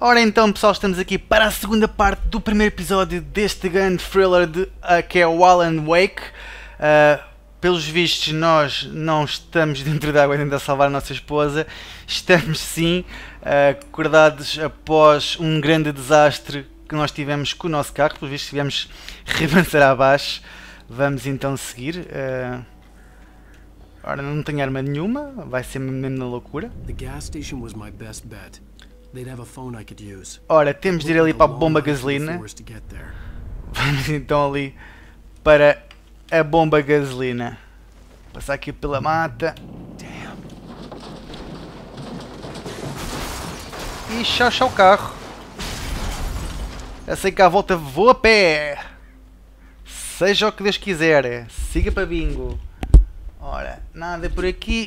Ora então pessoal, estamos aqui para a segunda parte do primeiro episódio deste grande thriller que é o Alan Wake. Pelos vistos nós não estamos dentro da água ainda a salvar a nossa esposa. Estamos sim acordados após um grande desastre que nós tivemos com o nosso carro. Pelos vistos tivemos revançar abaixo. Vamos então seguir. Ora, não tenho arma nenhuma, vai ser mesmo na loucura. Ora, temos de ir ali para a bomba gasolina. Vamos então ali para a bomba gasolina. Passar aqui pela mata. E chau o carro. Eu sei que à volta vou a pé. Seja o que Deus quiser. Siga para bingo. Ora, nada por aqui.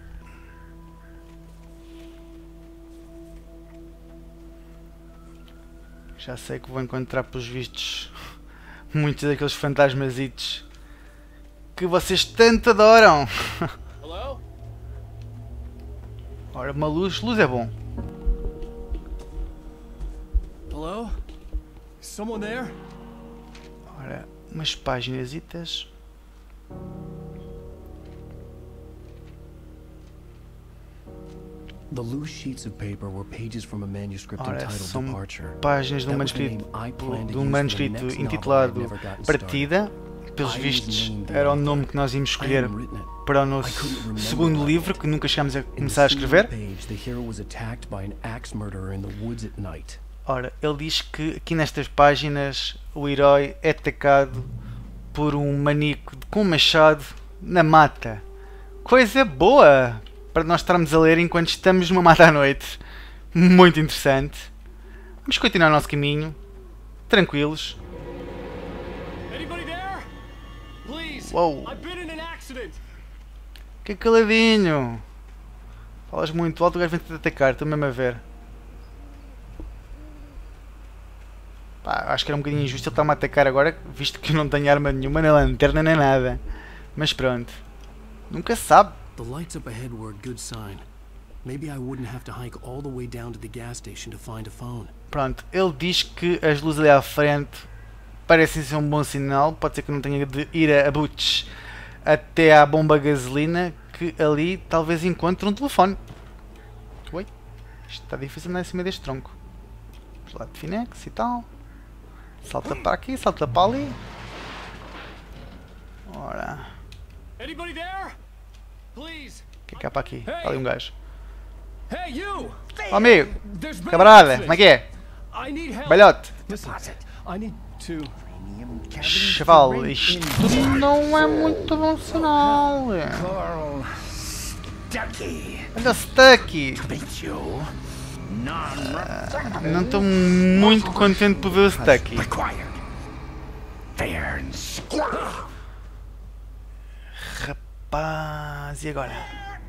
Já sei que vou encontrar, pelos vistos, muitos daqueles fantasmasitos que vocês tanto adoram. Ora, uma luz é bom. Hello? Someone there? Ora, umas paginasitas. The loose sheets of paper were pages from a manuscript entitled Departure. Páginas de um manuscrito intitulado Partida. Pelos vistos era o nome que nós íamos escolher para o nosso segundo livro, que nunca chegámos a começar a escrever. Ora, ele diz que aqui nestas páginas o herói é atacado por um maníaco com um machado na mata. Coisa boa para nós estarmos a ler enquanto estamos numa mata à noite. Muito interessante. Vamos continuar o nosso caminho, tranquilos. Uou! Que caladinho! Falas muito alto, o gajo vem-te atacar, estou mesmo a ver. Pá, acho que era um bocadinho injusto ele estar-me a atacar agora, visto que eu não tenho arma nenhuma, nem lanterna, nem nada. Mas pronto. Nunca se sabe. The lights up ahead were a good sign. Maybe I wouldn't have to hike all the way down to the gas station to find a phone. Pronto, ele diz que as luzes ali à frente parecem ser um bom sinal. Pode ser que não tenha de ir a Butch até à bomba gasolina, que ali talvez encontre um telefone. Ui, isto está difícil andar em cima deste tronco. Vamos lá de Finex e tal. Salta para aqui, salta para ali. Ora. Anybody there? O que é que há para aqui? Está ali um gajo. Hey, oh, amigo! Camarada, como é que é? Balhote! Chaval, isto não é muito bom sinal. Olha o Stucky! Não estou muito contente por ver o Stucky. Rapaz, e agora?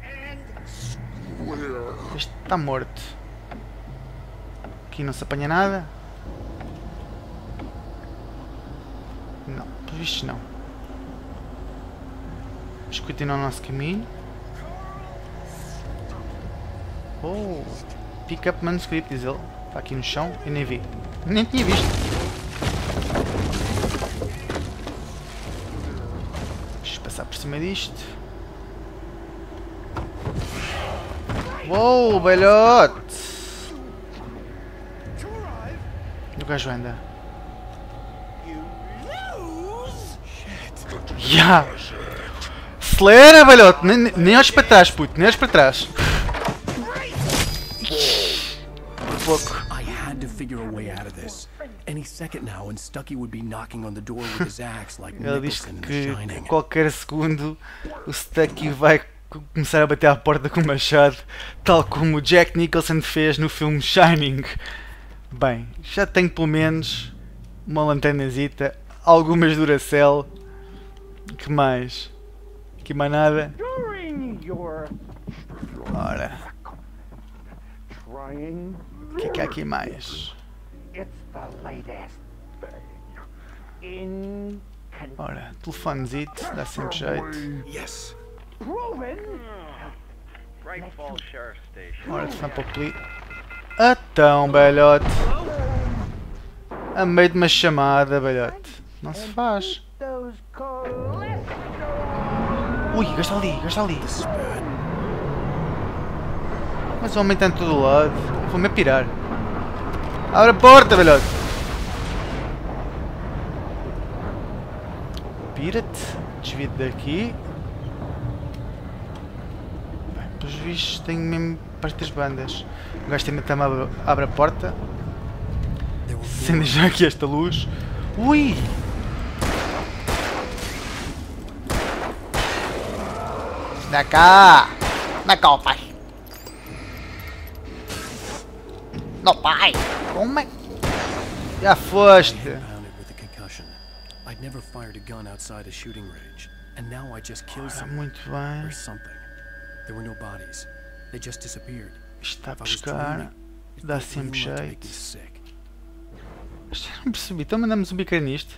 Este está morto. Aqui não se apanha nada. Não, por visto não. Vamos continuar o nosso caminho. Oh, pick up manuscript, diz ele. Está aqui no chão, eu nem vi. Nem tinha visto. Passar por cima disto. Uou, velhote! O gajo anda. Ya! Acelera, velhote! Nem olhes para trás, puto, nem olhes para trás. Por pouco. Ele diz que qualquer segundo o Stucky vai começar a bater à porta com o machado, tal como o Jack Nicholson fez no filme Shining. Bem, já tenho pelo menos uma lanternazita, algumas Duracell. Que mais? Aqui mais nada. Ora. O que é que há aqui mais? Ora, telefonezito, dá sempre jeito. Ora, telefone para o poli. Então, velhote. A meio de uma chamada, velhote. Não se faz. Ui, gasta ali, gasta ali. Mas o homem está em todo lado. Vou-me a pirar. Abre a porta, velhote. Pira-te. Desvia daqui. Bem, pelos vistos tenho mesmo para estas bandas. O gajo também abre a porta. Acende já aqui esta luz. Ui! Dá cá! Dá cá, pai! Não, pai! Como é? Já foste! I'd never fired a gun outside a shooting range, and now I just killed someone Muito bem. or something. There were no bodies. They just disappeared. Está a If I was pescar. dreaming, it Dá felt sempre really like to make jeito. me sick. Não percebi. Então mandamos um bicar nisto.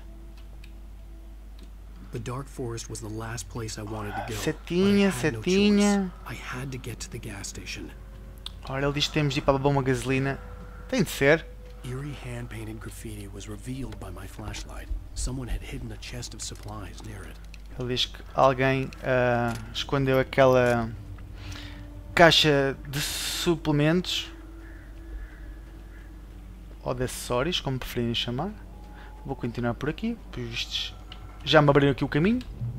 The dark forest was the last place I wanted to go. Setinha, but I had no setinha. choice. I had to get to the gas station. Ora, ele diz que temos de ir para beber uma gasolina. Tem de ser. Eerie hand-painted graffiti was revealed by my flashlight. Someone had hidden a chest of supplies near it. Ele diz que alguém escondeu aquela caixa de suplementos ou de acessórios, como preferirem chamar. Vou continuar por aqui, pelos vistos já me abriram aqui o caminho.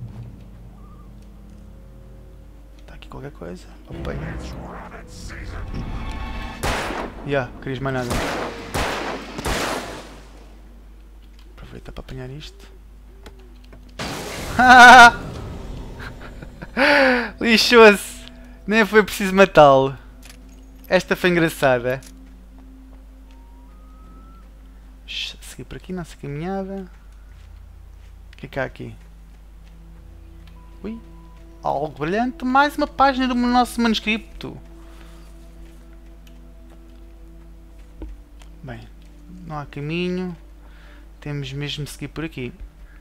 Está aqui qualquer coisa. Opa. Querias mais nada. Aproveita para apanhar isto. Lixou-se. Nem foi preciso matá-lo. Esta foi engraçada. Seguir por aqui, nossa caminhada. O que é que há aqui? Ui. Algo brilhante. Mais uma página do nosso manuscrito. Bem, não há caminho. Temos mesmo de seguir por aqui.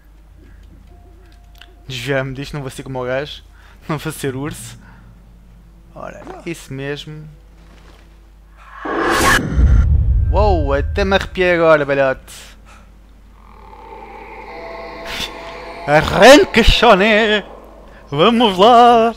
Desviar-me disto, não vou ser como o gajo. Não vou ser urso. Ora, isso mesmo. Uou, até me arrepiei agora, velhote. Arranca, choné! Vamos lá!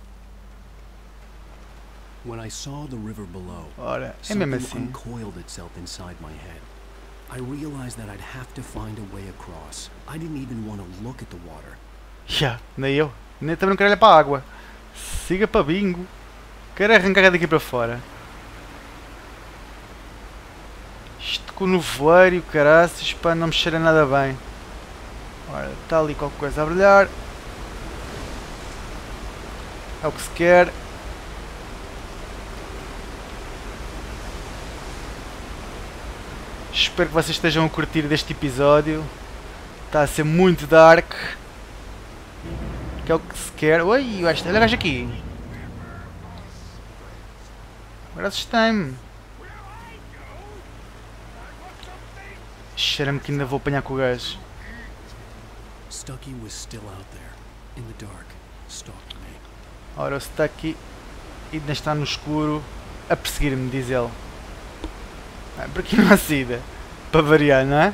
When I saw the river below, Ora, é mesmo something assim. uncoiled itself inside my head. I realized that I'd have to find a way across. I didn't even want to look at the water. Nem eu. Nem também não quero olhar para a água. Siga para bingo. Quero arrancar daqui para fora. Isto com o nevoeiro e o caraças, pá, não me cheira nada bem. Ora, está ali qualquer coisa a brilhar. É o que se quer. Espero que vocês estejam a curtir deste episódio. Está a ser muito dark. Que é o que se quer. Ui, olha o gajo aqui. Agora assustei-me. Cheira-me que ainda vou apanhar com o gajo. Stucky was still out there, in the dark, stalking me. Ora, o Stucky ainda está no escuro a perseguir-me, diz ele. Por aqui não há saída. Para variar, não é?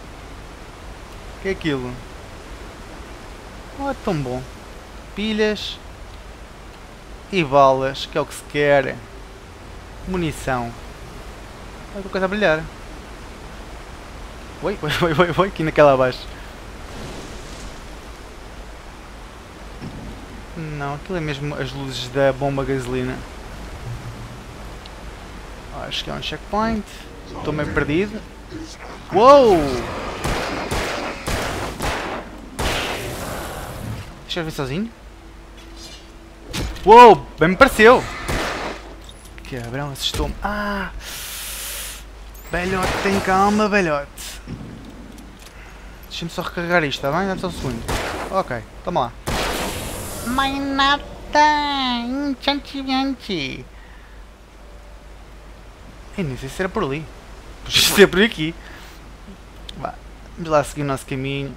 O que é aquilo? Oh, é tão bom. Pilhas e balas, que é o que se quer. Munição. Olha outra coisa a brilhar. Oi, aqui naquela abaixo. Não, aquilo é mesmo as luzes da bomba gasolina. Acho que é um checkpoint. Estou meio perdido. Uou! Deixa eu ver sozinho. Uou! Bem me pareceu! Cabrão, assustou-me. Ah! Velhote, tem calma, velhote. Deixa-me só recarregar isto, está bem? Dá-me só um segundo. Ok, toma lá. Mais nada! Enchantimente! Nem sei se era por ali. Podia ser por aqui. Vá, vamos lá seguir o nosso caminho.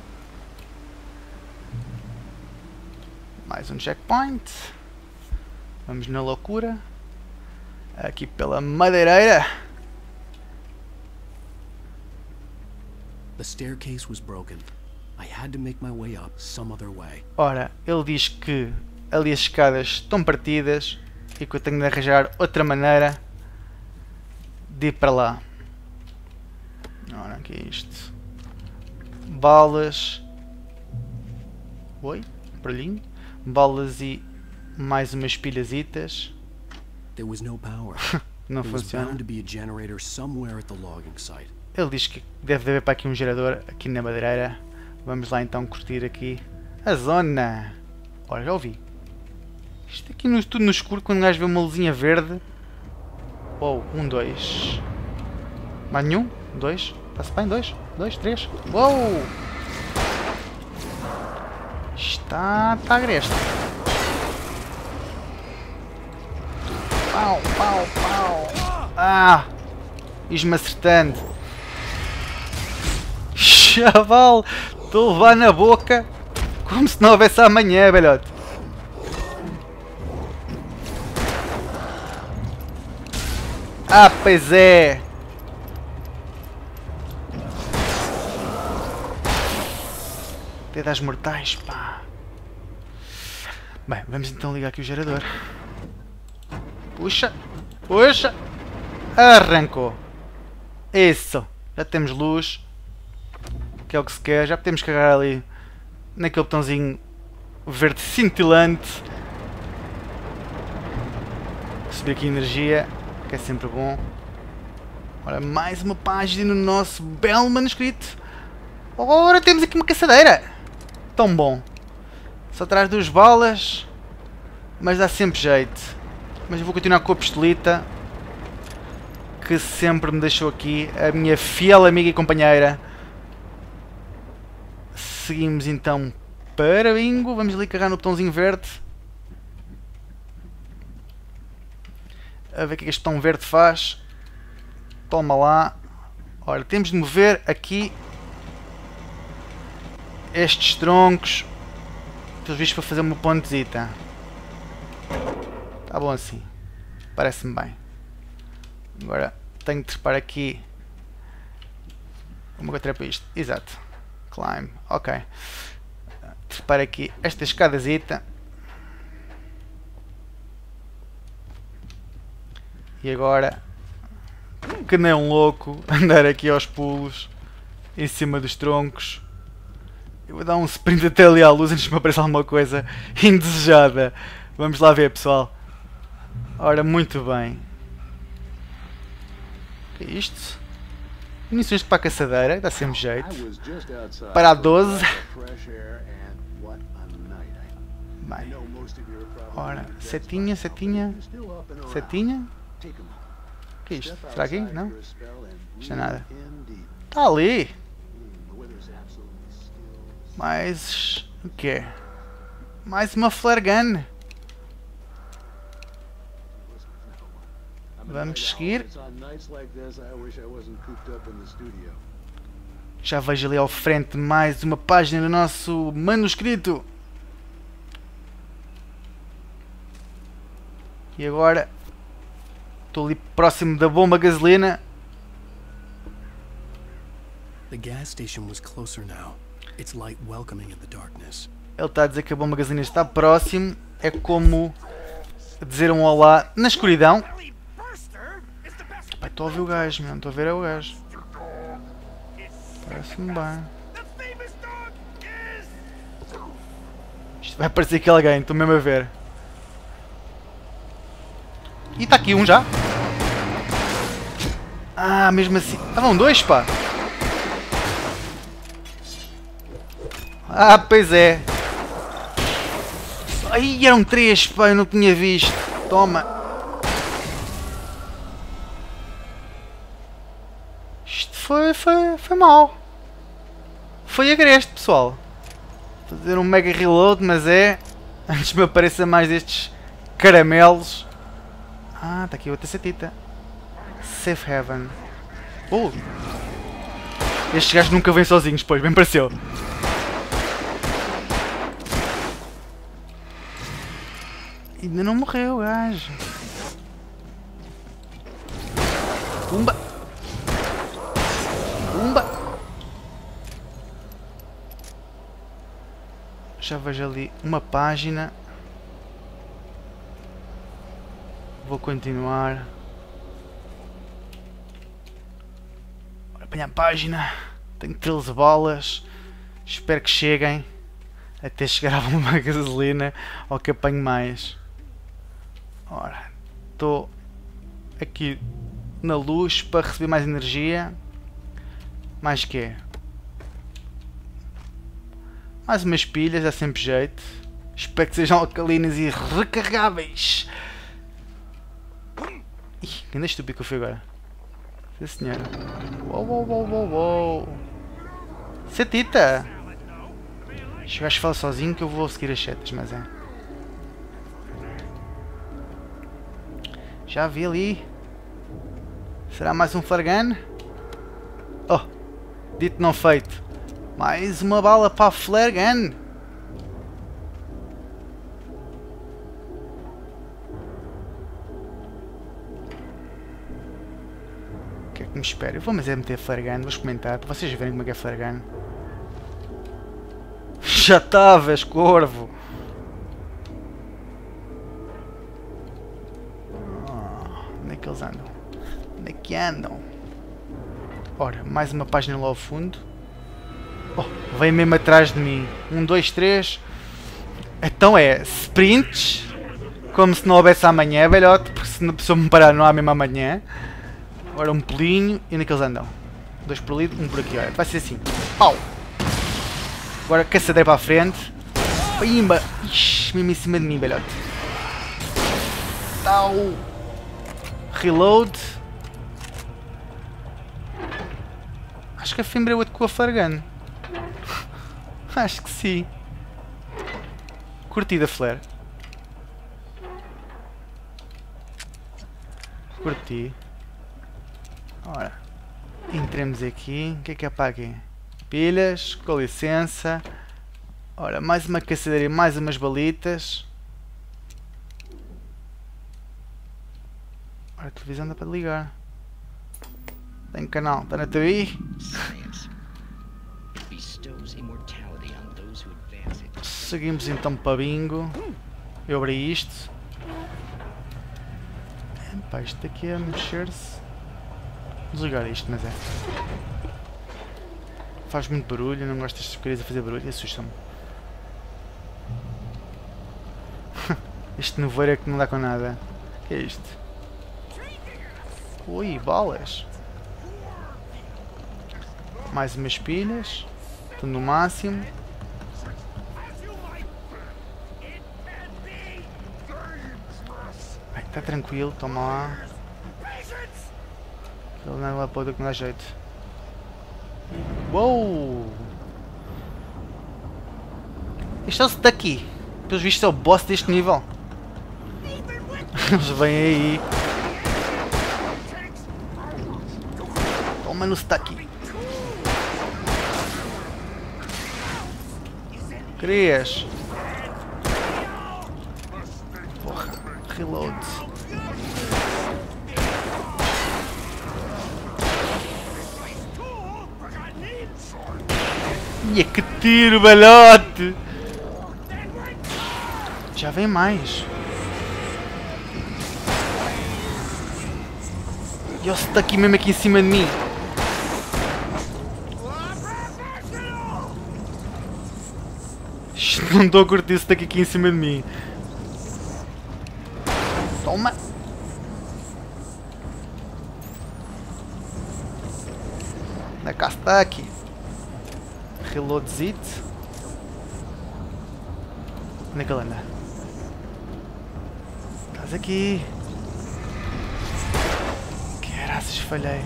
Mais um checkpoint. Vamos na loucura. Aqui pela madeireira. The staircase was broken. I had to make my way up some other way. Ora, ele diz que ali as escadas estão partidas e que eu tenho de arranjar outra maneira de ir para lá. Ora, o que é isto? Balas. Oi? Barulhinho? Balas e mais umas pilhasitas. There was no power. Não There was funciona. bound to be a generator somewhere at the logging site. Ele diz que deve haver para aqui um gerador aqui na madeireira. Vamos lá então curtir aqui a zona. Ora, já ouvi. Isto aqui tudo no escuro, quando um gajo vê uma luzinha verde. Uou, 1, 2. Mais nenhum? 2. Está-se bem? 2, 2, 3. Uou! Está agreste. Pau, pau, pau. Ah! Diz-me acertando. Chaval! Estou a levar na boca como se não houvesse amanhã, velhote. Ah, pois é! Dedas mortais, pá! Bem, vamos então ligar aqui o gerador. Puxa! Puxa! Arrancou! Isso! Já temos luz. Que é o que se quer. Já podemos carregar ali naquele botãozinho verde cintilante. Subir aqui energia, que é sempre bom. Ora, mais uma página no nosso belo manuscrito. Ora, temos aqui uma caçadeira. Tão bom. Só traz 2 balas, mas dá sempre jeito. Mas eu vou continuar com a pistolita, que sempre me deixou aqui, a minha fiel amiga e companheira. Seguimos então para bingo. Vamos ali carregar no botãozinho verde. A ver o que este botão verde faz. Toma lá. Ora, temos de mover aqui estes troncos, pelos vistos, para fazer uma pontezita. Está bom assim. Parece-me bem. Agora tenho de trepar aqui. Como é que eu trepo isto? Exato. Climb. Ok. Trepar aqui esta escadazita. E agora, que nem um louco, andar aqui aos pulos em cima dos troncos. Eu vou dar um sprint até ali à luz antes de me aparecer alguma coisa indesejada. Vamos lá ver, pessoal. Ora, muito bem. O que é isto? Munições para a caçadeira, dá sempre jeito. Para a 12. Bem. Ora, setinha, setinha. Setinha? O que é isto? Será aqui? Não? Isto é nada. Está ali! Mais... o quê? Mais uma flare gun. Vamos seguir. Já vejo ali ao frente mais uma página do nosso manuscrito. E agora estou ali próximo da bomba de gasolina. The gas station was closer now. Its light welcoming in the darkness. Ele está a dizer que a bomba de gasolina está próximo. É como dizer um olá na escuridão. Pai, estou a ouvir o gajo, meu. Estou a ver é o gajo. Parece-me bem. Isto vai parecer que alguém. Estou mesmo a ver. E está aqui um já. Ah, mesmo assim. Estavam 2, pá. Ah, pois é. Aí eram 3, pá. Eu não tinha visto. Toma. Isto foi mal. Foi agreste, pessoal. Vou fazer um mega reload, mas é... antes me apareça mais destes caramelos. Ah, está aqui outra setita. Safe Haven. Estes gajos nunca vêm sozinhos, pois, bem pareceu. Ainda não morreu, gajo. Pumba. Pumba. Já vejo ali uma página. Vou continuar. Apanhar a página. Tenho 13 bolas. Espero que cheguem. Até chegar a uma gasolina. Ou que apanhe mais. Ora. Estou aqui na luz para receber mais energia. Mais que? Mais umas pilhas, dá sempre jeito. Espero que sejam alcalinas e recarregáveis. Ih, que ainda estúpido que eu fui agora. Sim senhora. Uou, uou, uou, uou, uou. Setita! Este gajo fala sozinho que eu vou seguir as setas, mas é. Já vi ali. Será mais um flare gun? Oh, dito não feito. Mais uma bala para a flare gun. O que é que me espera? Eu vou mas é meter flare gun, vou experimentar para vocês verem como é que é flare gun. Já estavas, corvo! Onde é que eles andam? Onde é que andam? Ora, mais uma página lá ao fundo. Oh, vem mesmo atrás de mim. 1, 2, 3. Então é sprints. Como se não houvesse amanhã, velhote. Porque se eu me parar não há mesmo amanhã. Agora um pulinho. E onde é que eles andam? 2 por ali, 1 por aqui. Olha, vai ser assim. Pau! Agora caçadeira para a frente. Pimba! Ixi, mesmo em cima de mim, velhote. Tau! Reload. Acho que a fembra é outro com a flare gun. Acho que sim. Curti da flare. Curti. Ora. Entremos aqui. O que é para aqui? Pilhas. Com licença. Ora, mais uma caçadeira e mais umas balitas. Ora, a televisão dá para ligar. Tem canal. Está na TV. Seguimos então para bingo. Eu abri isto. Epá, isto aqui é mexer-se. Desligar isto, mas é. Faz muito barulho, eu não gosto destas porcarias a fazer barulho, assustam-me. Este nevoeiro é que não dá com nada. O que é isto? Ui, balas. Mais umas pilhas. Estou no máximo. Está tranquilo, toma lá. Ele não é lá para outro que não dá jeito. Uou! Este é o daqui. Pelos vistos é o boss deste nível. Eles vêm aí. Toma no Stucky. Querias? Porra, reload. Ia que tiro, balhote! Já vem mais. E ele está aqui mesmo aqui em cima de mim. Não estou a curtir isso daqui em cima de mim. Toma! Na cá está aqui. Reloadzito. Onde é que ele anda? Estás aqui. Caraças, falhei.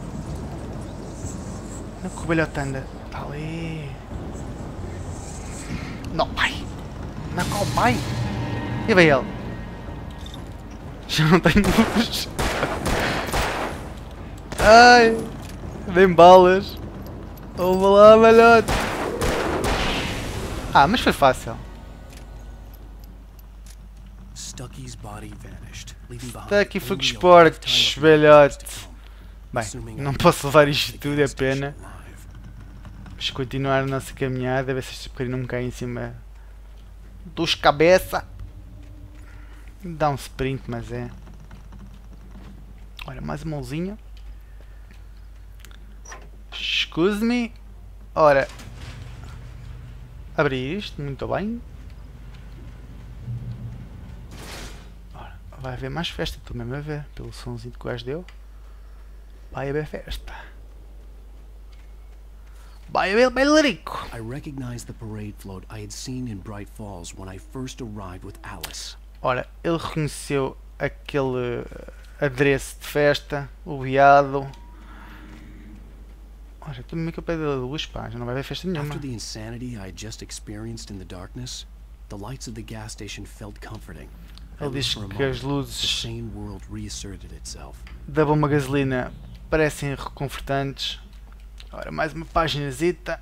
Onde é que o velhote anda? Está ali. Não, pai! Não, qual pai? E vem ele. Já não tenho luz. Ai! Vem balas. Vamos lá, velhote. Ah, mas foi fácil. Está aqui fogos porcos, velhote. Bem, não posso levar isto tudo, é pena. Vamos continuar a nossa caminhada, a ver se este pequeno não me cai em cima dos cabeça. Dá um sprint, mas é. Olha, mais uma mãozinha. Excuse me. Ora. Abrir isto, muito bem. Ora, vai haver mais festa, estou mesmo a ver. Pelo somzinho que o gajo deu. Vai haver festa. Vai haver bailarico. I recognized the parade float I had seen in Bright Falls when I first arrived with Alice. Ora, ele reconheceu aquele adereço de festa, o viado. Ora, estou mesmo aqui ao pé da luz, pá, já não vai haver festa nenhuma. After the insanity I had just experienced in the darkness, the lights of the gas station felt comforting. Ele diz que as The luzes sane world reasserted itself. da bomba gasolina parecem reconfortantes. Ora, mais uma paginazita.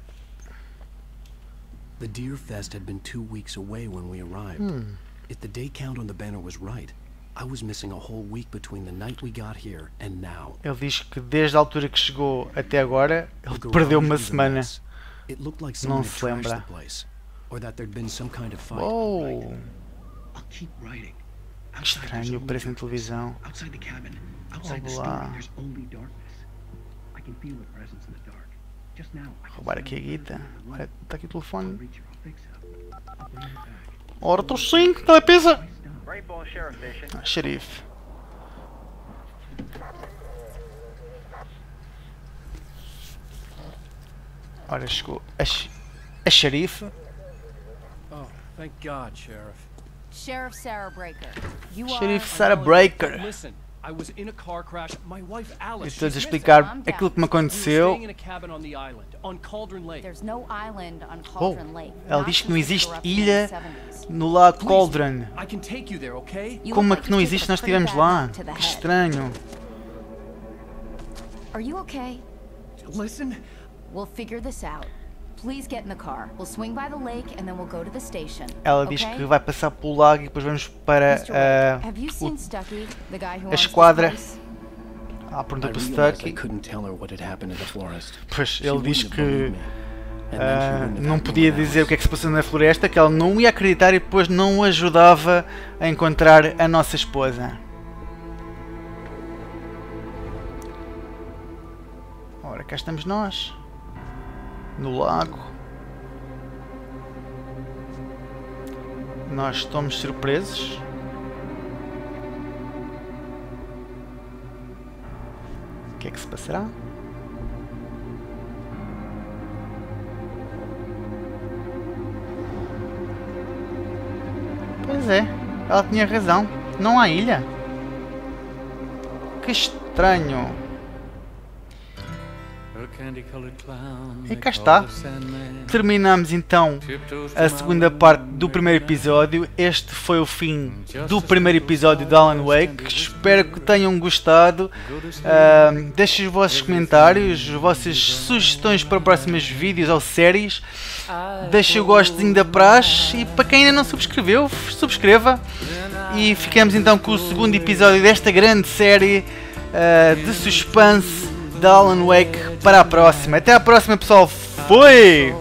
The Deer Fest had been 2 weeks away when we arrived. If the day count on the banner was right, I was missing a whole week between the night we got here and now. Ele diz que desde a altura que chegou até agora, ele The perdeu garage uma was a semana. mess. It looked like someone Não had se trashed lembra. the place, or that there'd been some kind of fight. Oh, I'll keep writing. que Outside, there's estranho, only parece na darkness. televisão. Outside the cabin, outside the Olá. story, there's only darkness. I can feel a presence in the dark. Just now, I can Roubar smell aqui a the guita. presence in the Olha, light. está aqui o I'll telefone. reach her, I'll fix her. I'll bring her back. Ora, estou 5, está a pizza. Why stop? Rainbow Sheriff Station. Ah, xerife. Ora, chegou a xerife. Oh, thank God, Sheriff. Sheriff Sarah Breaker. You Xerife are... Sarah Breaker. Listen, I was in a car crash. My wife Alice. Estou-lhes a she's missing. explicar aquilo que me We were aconteceu. staying in a cabin on the island, on Cauldron Lake. There's no island on Cauldron Lake. Ela Not diz que since não the existe eruption in ilha the 70s. no lago Please, Cauldron. I can take you there, okay? You Como é look que like não you took existe? a Nós pretty estivemos bad lá. knock to the Que head. estranho. Are you okay? Listen, We'll figure this out. Please get in the car. We'll swing by the lake and then we'll go to the station. Ela diz okay? que vai passar pelo lago e depois vamos para Mr. Wake, have you seen Stucky, the guy who owns this esquadra. place? Ah, perguntou I para o realized I Stucky. couldn't tell her what had happened in the forest. Pois, She ele wouldn't diz have que believed me. And then she wouldn't have não had podia me with dizer o Alice. que é que se passou na floresta, que ela não ia acreditar e depois não ajudava a encontrar a nossa esposa. Ora, cá estamos nós. No lago. Nós estamos surpresos. O que é que se passará? Pois é, ela tinha razão. Não há ilha. Que estranho. E cá está. Terminamos então a segunda parte do primeiro episódio. Este foi o fim do primeiro episódio de Alan Wake. Espero que tenham gostado. Deixem os vossos comentários, as vossas sugestões para próximos vídeos ou séries. Deixem o gostozinho da praxe. E para quem ainda não subscreveu, subscreva. E ficamos então com o segundo episódio desta grande série de suspense de Alan Wake para a próxima. Até à próxima, pessoal. Fui!